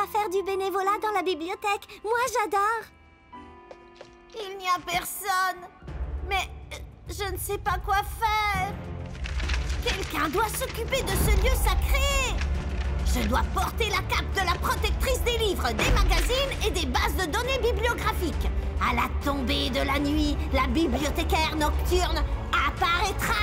à faire du bénévolat dans la bibliothèque. Moi, j'adore. Il n'y a personne. Mais je ne sais pas quoi faire. Quelqu'un doit s'occuper de ce lieu sacré. Je dois porter la cape de la protectrice des livres, des magazines et des bases de données bibliographiques. À la tombée de la nuit, la bibliothécaire nocturne apparaîtra.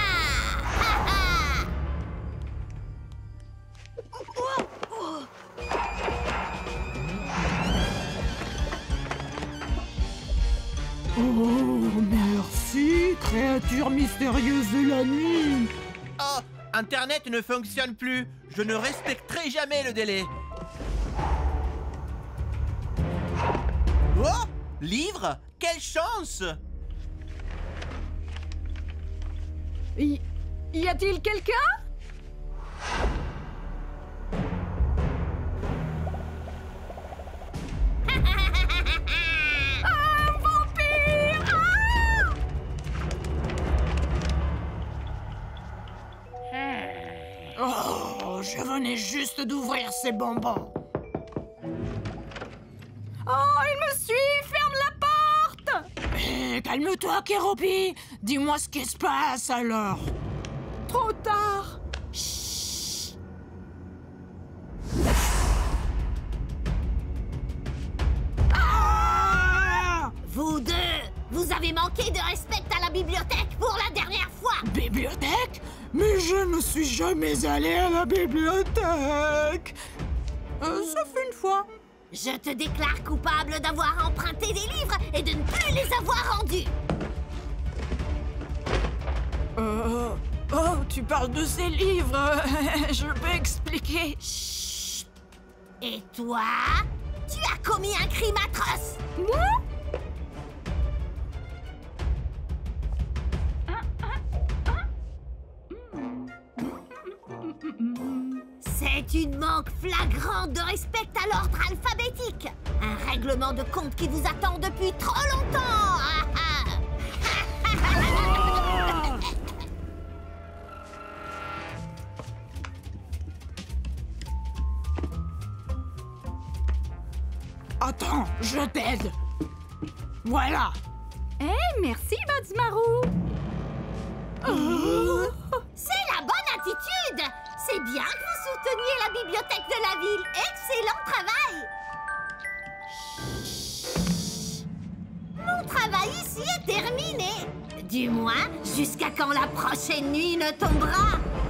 Oh, merci, créature mystérieuse de la nuit. Oh, Internet ne fonctionne plus. Je ne respecterai jamais le délai. Oh, livre? Quelle chance! Y a-t-il quelqu'un? Un vampire! Oh, je venais juste d'ouvrir ces bonbons. Oh, il me suit! Ferme la porte! Hé, calme-toi, Kéropi. Dis-moi ce qui se passe, alors. Trop tard! Ah! Vous deux, vous avez manqué de respect à la bibliothèque pour la dernière fois. Bibliothèque? Mais je ne suis jamais allé à la bibliothèque. Sauf une fois. Je te déclare coupable d'avoir emprunté des livres et de ne plus les avoir rendus. Oh, tu parles de ces livres. Je peux expliquer. Chut. Et toi, tu as commis un crime atroce. Moi? C'est une manque flagrante de respect à l'ordre alphabétique. Un règlement de compte qui vous attend depuis trop longtemps. Attends, je t'aide. Voilà. Merci, Badsmarou! C'est la bonne attitude. C'est bien que vous souteniez la bibliothèque de la ville. Excellent travail. Chut. Mon travail ici est terminé. Du moins, jusqu'à quand la prochaine nuit ne tombera.